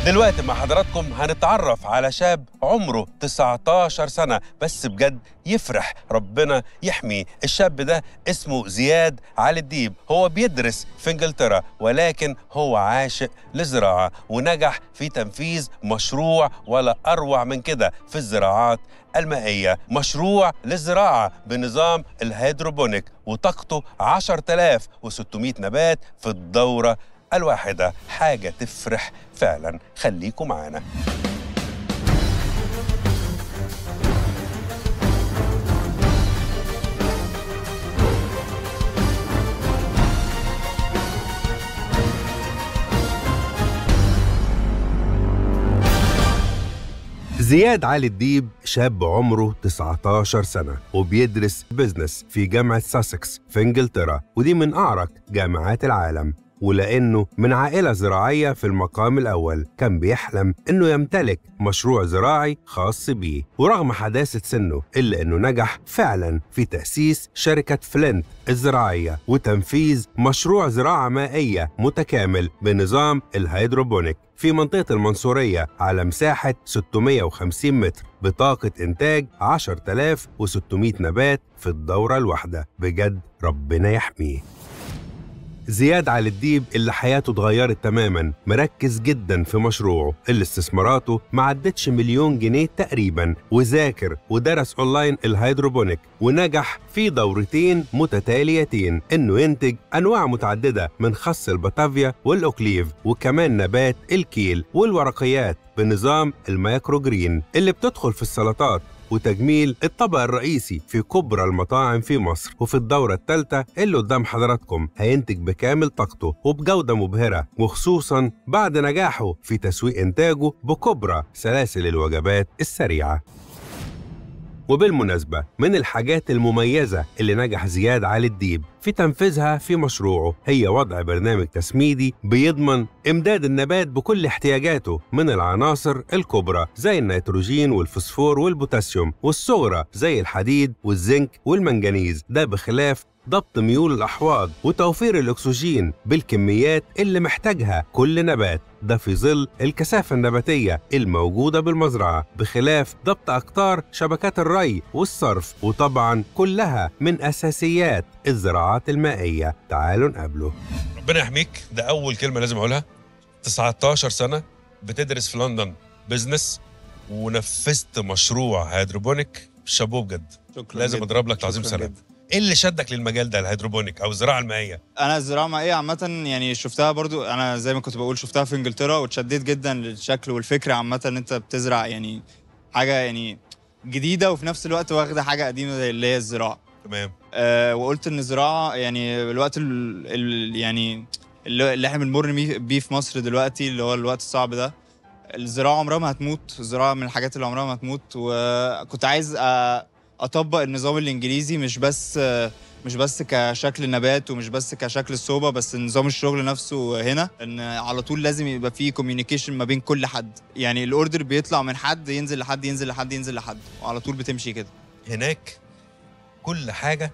دلوقتي مع حضراتكم هنتعرف على شاب عمره 19 سنة بس بجد يفرح ربنا يحميه. الشاب ده اسمه زياد علي الديب، هو بيدرس في انجلترا ولكن هو عاشق للزراعة ونجح في تنفيذ مشروع ولا أروع من كده في الزراعات المائية، مشروع للزراعة بنظام الهيدروبونيك وطاقته 10600 نبات في الدورة الواحدة. حاجة تفرح فعلا. خليكم معانا. زياد علي الديب شاب عمره 19 سنة وبيدرس بيزنس في جامعة ساسكس في انجلترا، ودي من أعرق جامعات العالم. ولأنه من عائلة زراعية في المقام الأول كان بيحلم إنه يمتلك مشروع زراعي خاص بيه، ورغم حداثة سنه إلا إنه نجح فعلا في تأسيس شركة فلنت الزراعية وتنفيذ مشروع زراعة مائية متكامل بنظام الهيدروبونيك في منطقة المنصورية على مساحة 650 متر بطاقة إنتاج 10600 نبات في الدورة الواحدة. بجد ربنا يحميه. زياد علي الديب اللي حياته اتغيرت تماما مركز جدا في مشروعه اللي استثماراته ما عدتش مليون جنيه تقريبا، وذاكر ودرس اونلاين الهيدروبونيك ونجح في دورتين متتاليتين انه ينتج انواع متعدده من خس الباتافيا والاوكليف وكمان نبات الكيل والورقيات بنظام المايكرو جرين اللي بتدخل في السلطات وتجميل الطبق الرئيسي في كبرى المطاعم في مصر. وفي الدورة الثالثة اللي قدام حضراتكم هينتج بكامل طاقته وبجودة مبهرة، وخصوصا بعد نجاحه في تسويق إنتاجه بكبرى سلاسل الوجبات السريعة. وبالمناسبة من الحاجات المميزة اللي نجح زياد علي الديب في تنفيذها في مشروعه هي وضع برنامج تسميدي بيضمن إمداد النبات بكل احتياجاته من العناصر الكبرى زي النيتروجين والفوسفور والبوتاسيوم، والصغرى زي الحديد والزنك والمنجنيز، ده بخلاف ضبط ميول الأحواض وتوفير الأكسجين بالكميات اللي محتاجها كل نبات، ده في ظل الكثافة النباتية الموجودة بالمزرعة، بخلاف ضبط أقطار شبكات الري والصرف، وطبعا كلها من أساسيات الزراعات المائية. تعالوا نقابله. ربنا يحميك، ده أول كلمة لازم أقولها. 19 سنة بتدرس في لندن بيزنس ونفذت مشروع هيدروبونيك. شابوه بجد. شكرا لازم جداً. أضرب لك تعظيم سلام. ايه اللي شدك للمجال ده الهيدروبونيك او الزراعه المائيه؟ انا الزراعه المائيه عامه يعني شفتها برضو، انا زي ما كنت بقول شفتها في انجلترا واتشددت جدا للشكل والفكره عامه ان انت بتزرع يعني حاجه يعني جديده وفي نفس الوقت واخده حاجه قديمه زي اللي هي الزراعه. تمام. وقلت ان الزراعه يعني الوقت يعني اللي احنا بنمر بيه في مصر دلوقتي اللي هو الوقت الصعب ده، الزراعه عمرها ما هتموت، الزراعه من الحاجات اللي عمرها ما هتموت. وكنت عايز اطبق النظام الانجليزي مش بس كشكل نبات ومش بس كشكل الصوبه، بس نظام الشغل نفسه هنا ان على طول لازم يبقى فيه كوميونيكيشن ما بين كل حد، يعني الاوردر بيطلع من حد ينزل لحد ينزل لحد ينزل لحد وعلى طول بتمشي كده. هناك كل حاجه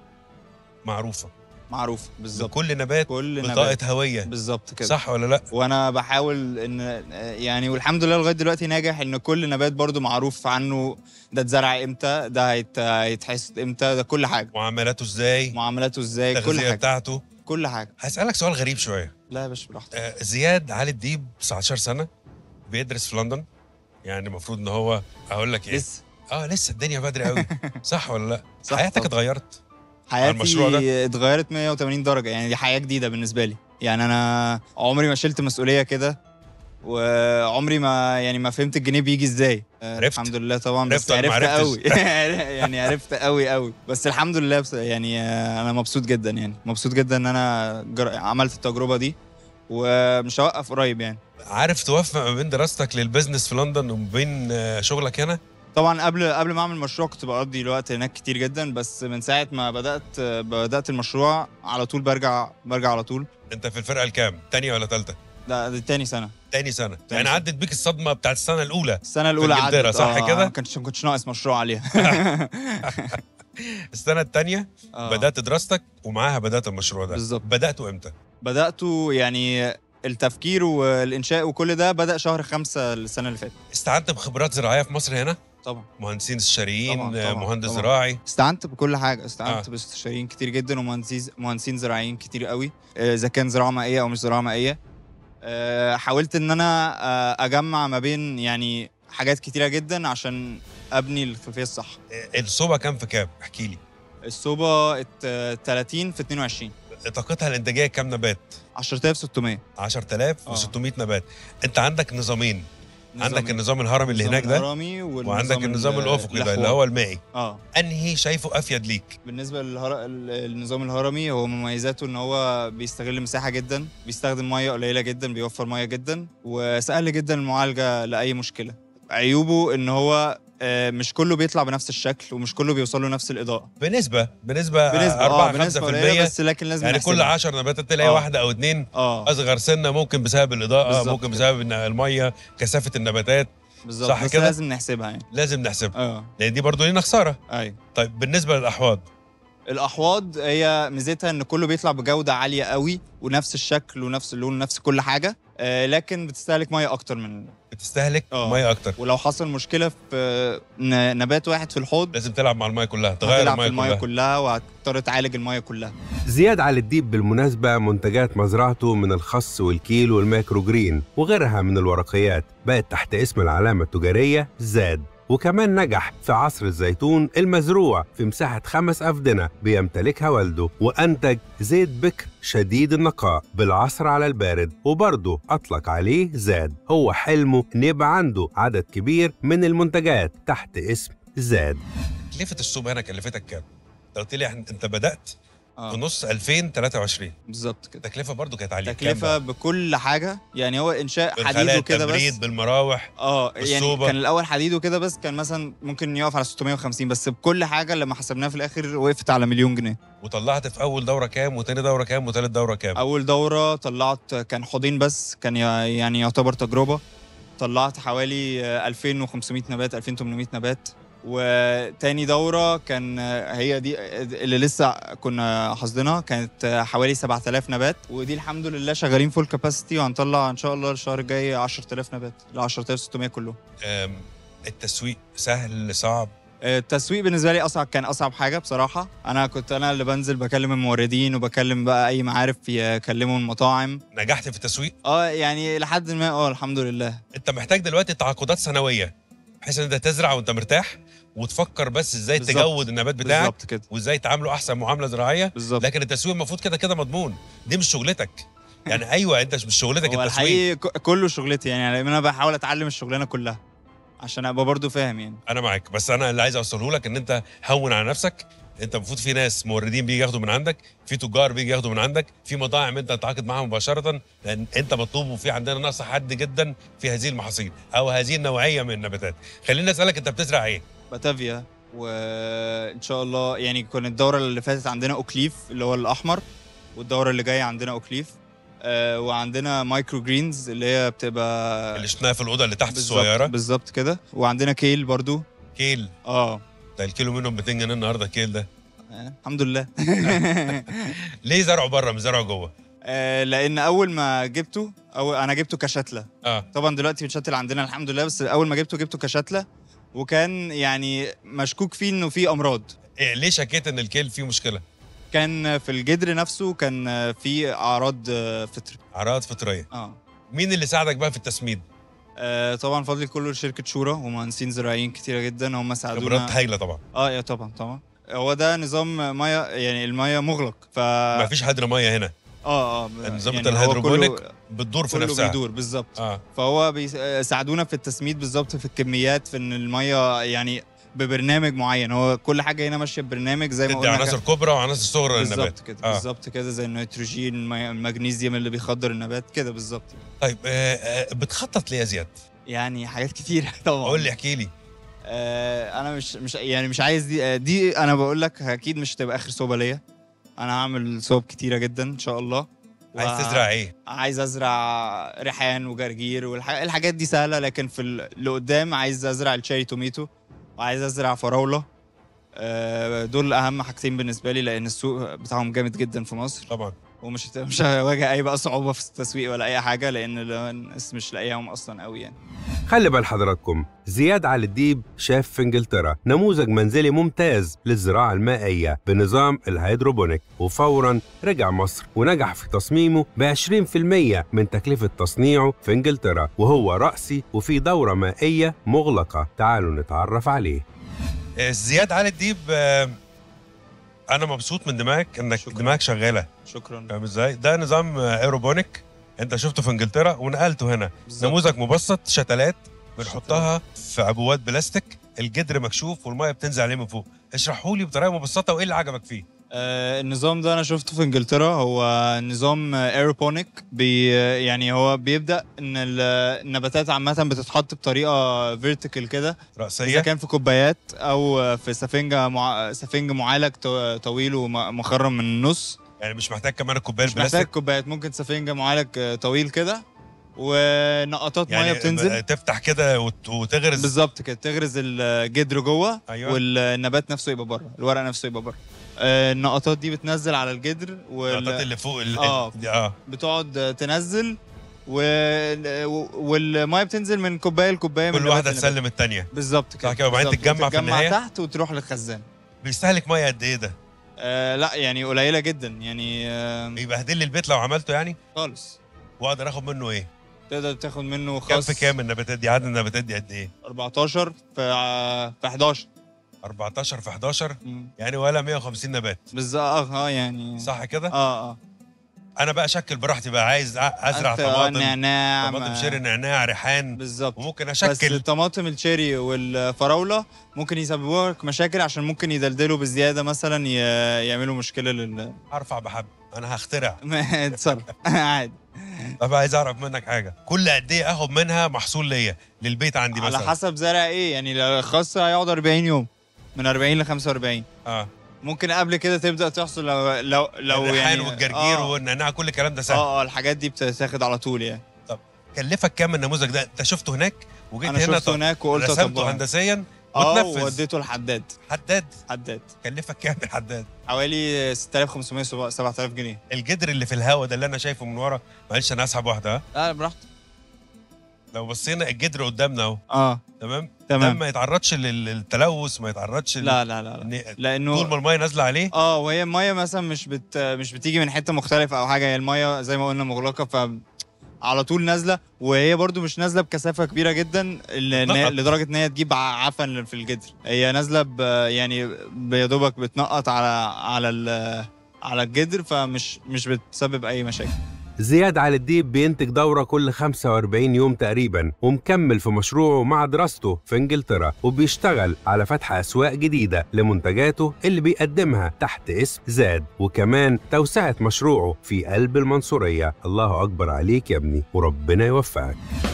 معروفه بالظبط، كل نبات بطاقه هويه بالظبط كده، صح ولا لا؟ وانا بحاول ان يعني والحمد لله لغايه دلوقتي ناجح ان كل نبات برضو معروف عنه ده اتزرع امتى، ده هيتحصد امتى، ده كل حاجه، معاملاته ازاي كل حاجه بتاعته كل حاجه. هسألك سؤال غريب شويه. لا يا باشا براحتك. زياد علي الديب 19 سنه بيدرس في لندن، يعني المفروض ان هو اقول لك ايه لسه الدنيا بدري قوي صح ولا لا؟ صح. حياتك اتغيرت؟ حياتي اتغيرت 180 درجه، يعني دي حياه جديده بالنسبه لي. يعني انا عمري ما شلت مسؤوليه كده، وعمري ما فهمت الجنيه بيجي ازاي. عرفت؟ الحمد لله طبعا، بس عرفت قوي يعني عرفت قوي بس الحمد لله يعني انا مبسوط جدا، يعني مبسوط جدا ان انا عملت التجربه دي ومش هوقف قريب. يعني عارف توفق ما بين دراستك للبزنس في لندن وما بين شغلك هنا؟ طبعا قبل ما اعمل المشروع كنت بقضي الوقت هناك كتير جدا، بس من ساعه ما بدات المشروع على طول برجع على طول. انت في الفرقه الكام؟ تانية ولا ثالثه؟ لا دي تاني سنه. يعني عدت بيك الصدمه بتاعت السنه الاولى عدت صح كده؟ ما كنتش ناقص مشروع عليها السنه الثانيه بدات دراستك ومعاها بدات المشروع ده. بالظبط. بداته امتى؟ بداته يعني التفكير والانشاء وكل ده بدأ شهر 5 السنه اللي فاتت. استعنت بخبرات زراعيه في مصر هنا؟ طبعا مهندسين استشاريين، طبعا مهندس طبعا. زراعي؟ استعنت بكل حاجه، استعنت باستشاريين كتير جدا ومهندسين زراعيين كتير قوي، اذا كان زراعه مائيه او مش زراعه مائيه. حاولت ان انا اجمع ما بين يعني حاجات كتيره جدا عشان ابني الخلفيه الصح. الصوبه كام في كام؟ احكي لي. الصوبه 30 في 22. طاقتها الانتاجيه كام نبات؟ 10600. 10600 نبات. انت عندك نظامين، عندك النظام الهرمي اللي هناك ده، وعندك النظام الافقي ده اللي هو المائي. انهي شايفه افيد ليك؟ بالنسبه للنظام الهرمي، هو مميزاته ان هو بيستغل مساحه جدا، بيستخدم ميه قليله جدا، بيوفر ميه جدا، وسهل جدا المعالجه لاي مشكله. عيوبه ان هو مش كله بيطلع بنفس الشكل، ومش كله بيوصل له نفس الاضاءه. بنسبه 4-5%، بس لكن لازم يعني نحسبها. كل 10 نباتات تلاقي واحده او اتنين اصغر سنه، ممكن بسبب الاضاءه، ممكن بسبب الميه، كثافه النباتات. بالظبط، صح بس كده؟ لازم نحسبها يعني. لازم نحسبها لان دي برضو لينا خساره. ايوه. طيب بالنسبه للاحواض؟ الاحواض هي ميزتها ان كله بيطلع بجوده عاليه قوي، ونفس الشكل ونفس اللون ونفس كل حاجه، لكن بتستهلك ميه اكتر من ميه اكتر. ولو حصل مشكله في نبات واحد في الحوض لازم تلعب مع الميه كلها، تغير الميه كلها وهتضطر تعالج الميه كلها. زياد علي الديب بالمناسبة منتجات مزرعته من الخس والكيل والمايكرو جرين وغيرها من الورقيات بقت تحت اسم العلامة التجارية زاد. وكمان نجح في عصر الزيتون المزروع في مساحة 5 أفدنة بيمتلكها والده، وأنتج زيت بكر شديد النقاء بالعصر على البارد، وبرضه أطلق عليه زاد. هو حلمه إن يبقى عنده عدد كبير من المنتجات تحت اسم زاد. تكلفة الصوبة هنا كلفتك كام؟ انت قلت لي انت بدأت في نص 2023 بالظبط كده. التكلفة برضو كانت عالية. تكلفة بكل حاجة، يعني هو إنشاء حديد وكده بس، بالمراوح يعني كان الأول حديد وكده بس، كان مثلا ممكن يقف على 650، بس بكل حاجة لما حسبناها في الآخر وقفت على 1,000,000 جنيه. وطلعت في أول دورة كام، وتاني دورة كام، وتالت دورة كام؟ أول دورة طلعت كان حوضين بس، كان يعني يعتبر تجربة. طلعت حوالي 2500 نبات، 2800 نبات. وتاني دورة كان هي دي اللي لسه كنا حصدنا، كانت حوالي 7000 نبات، ودي الحمد لله شغالين فول كاباسيتي، وهنطلع ان شاء الله الشهر الجاي 10000 نبات، ل 10600 كلهم. التسويق سهل صعب؟ التسويق بالنسبه لي كان اصعب حاجه بصراحه. كنت انا اللي بنزل بكلم الموردين، وبكلم بقى اي معارف يكلموا المطاعم. نجحت في التسويق؟ يعني لحد ما الحمد لله. انت محتاج دلوقتي تعاقدات سنويه بحيث ان انت تزرع وانت مرتاح، وتفكر بس ازاي تجود النبات بتاعك وازاي تعامله احسن معامله زراعيه. بالزبط. لكن التسويق المفروض كده مضمون، دي مش شغلتك. يعني ايوه انت مش شغلتك التسويق. الحقيقي كله شغلتي، يعني انا بحاول اتعلم الشغلانه كلها عشان ابقى برضو فاهم. يعني انا معاك، بس انا اللي عايز اوصله لك ان انت هون على نفسك. انت المفروض في ناس موردين بيجي ياخدوا من عندك، في تجار بيجي ياخدوا من عندك، في مطاعم انت تتعاقد معاها مباشره، لان انت مطلوب، وفي عندنا نقص حاد جدا في هذه المحاصيل او هذه النوعيه من النباتات. خليني اسالك، انت بتزرع ايه؟ باتافيا، وان شاء الله يعني كانت الدوره اللي فاتت عندنا اوكليف اللي هو الاحمر، والدوره اللي جايه عندنا اوكليف. وعندنا مايكرو جرينز اللي هي بتبقى اللي شفناها في الاوضه اللي تحت الصغيره. بالظبط كده. وعندنا كيل برضو. كيل؟ ده الكيلو منهم 200 جنيه النهارده الكيل ده. الحمد لله. ليه زرعه بره مش زرعه جوه؟ لان اول ما جبته انا جبته كشتله. طبعا دلوقتي بتشتل عندنا الحمد لله، بس اول ما جبته كشتله، وكان يعني مشكوك فيه انه فيه امراض. ليه شكيت ان الكيل فيه مشكله؟ كان في الجدر نفسه كان فيه اعراض فطريه. اعراض فطريه. مين اللي ساعدك بقى في التسميد؟ طبعا فضل كله لشركه شورى ومهندسين زراعيين كتيره جدا، هم ساعدونا. خبرات هايله طبعا. يا طبعا. هو ده نظام ميه، يعني الميه مغلق، ما فيش هدر ميه هنا. نظام يعني الهيدروبونيك بتدور في نفسها. بيدور بالظبط. فهو بيساعدونا في التسميد بالظبط، في الكميات، في ان الميه يعني ببرنامج معين. هو كل حاجه هنا ماشيه ببرنامج زي ما قلنا، عناصر كبرى وعناصر صغرى للنبات. بالظبط كده. بالظبط كده، زي النيتروجين، المغنيسيوم اللي بيخدر النبات كده بالظبط. طيب بتخطط ليه يا زياد؟ يعني حاجات كتير طبعا. قول لي، احكي لي. انا مش عايز دي انا بقول لك اكيد مش هتبقى اخر صوبه ليا. انا هعمل صوب كتيره جدا ان شاء الله. عايز تزرع ايه؟ عايز ازرع ريحان وجرجير والحاجات دي سهله، لكن في اللي قدام عايز ازرع الشيري توميتو، وعايز ازرع فراوله. دول اهم حاجتين بالنسبه لي، لان السوق بتاعهم جامد جدا في مصر. طبعا. مش هواجه اي بقى صعوبه في التسويق ولا اي حاجه، لان الناس مش لاقياهم اصلا قوي يعني. خلي بال حضراتكم، زياد علي الديب شاف في انجلترا نموذج منزلي ممتاز للزراعة المائية بنظام الهيدروبونيك، وفورا رجع مصر ونجح في تصميمه ب20% من تكلفة تصنيعه في انجلترا، وهو رأسي وفي دورة مائية مغلقة. تعالوا نتعرف عليه. زياد علي الديب، انا مبسوط من دماغك، انك دماغك شغاله. شكرا. فاهم ازاي؟ ده نظام ايروبونيك انت شفته في انجلترا ونقلته هنا. بالزبط. نموذج مبسط، شتلات بنحطها في عبوات بلاستيك، الجدر مكشوف والميه بتنزل عليه من فوق. اشرحوا لي بطريقه مبسطه وايه اللي عجبك فيه؟ النظام ده انا شفته في انجلترا، هو نظام ايروبونيك. يعني هو بيبدا ان النباتات عامه بتتحط بطريقه فيرتيكال كده، رأسيه، اذا كان في كوبايات او في سفنج معالج طويل ومخرم من النص. يعني مش محتاج كمان الكوبايه مش محتاج البلاستيك، كوبايات، ممكن سفنج معالج طويل كده، ونقطات يعني ميه بتنزل تفتح كده وتغرز. بالظبط كده، تغرز الجدر جوه. أيوة. والنبات نفسه يبقى بره، الورق نفسه يبقى بره. النقطات دي بتنزل على الجدر، النقطات اللي فوق بتقعد تنزل، والميه بتنزل من كوبايه لكوبايه، كل واحده تسلم الثانيه. بالظبط كده، وبعدين تتجمع في النهايه تحت وتروح للخزان. بيستهلك ميه قد ايه ده؟ لا يعني قليله جدا يعني. يبهدل لي البيت لو عملته يعني خالص. واقدر اخد منه ايه؟ تقدر تاخد منه كام في كام النباتات دي؟ عدد النباتات دي قد ايه؟ 14 في 11. 14 في 11 يعني ولا 150 نبات بالظبط. يعني صح كده؟ انا بقى اشكل براحتي بقى، عايز ازرع طماطم، نعناع، طماطم شيري، نعناع، ريحان. بالظبط. وممكن اشكل. بس الطماطم الشيري والفراوله ممكن يسببوا لك مشاكل، عشان ممكن يدلدلوا بزياده مثلا، يعملوا مشكله ارفع بحب، انا هخترع. اتصرف عادي. طب عايز اعرف منك حاجه، كل قد ايه اخد منها محصول ليا للبيت عندي مثلا؟ على حسب زرع ايه يعني. الخاص هيقعد 40 يوم، من 40 ل 45. ممكن قبل كده تبدا تحصل لو الريحان يعني والجرجير والنعناع، كل الكلام ده سهل. الحاجات دي بتتاخد على طول يعني. طب كلفك كام النموذج ده؟ انت شفته هناك وجيت أنا هنا؟ شفته هناك وقلت رسمته هندسيا وتنفذ. وديته لحداد. حداد. كلفك كام الحداد؟ حوالي 6500 7000 جنيه. الجدر اللي في الهوا ده اللي انا شايفه من ورا، معلش انا هسحب واحده. لا براحتك. لو بصينا الجدر قدامنا اهو. تمام. ده ما يتعرضش للتلوث، ما يتعرضش لا لانه طول ما الميه نازله عليه. وهي الميه مثلا مش بتيجي من حته مختلفه او حاجه، هي الميه زي ما قلنا مغلقه، على طول نازله، وهي برضو مش نازله بكثافه كبيره جدا لدرجه ان هي تجيب عفن في الجدر. هي نازله يعني يا دوبك بتنقط على الجدر، فمش بتسبب اي مشاكل. زياد علي الديب بينتج دورة كل 45 يوم تقريبا، ومكمل في مشروعه مع دراسته في انجلترا، وبيشتغل على فتح أسواق جديدة لمنتجاته اللي بيقدمها تحت اسم زاد، وكمان توسعة مشروعه في قلب المنصورية. الله أكبر عليك يا ابني، وربنا يوفقك.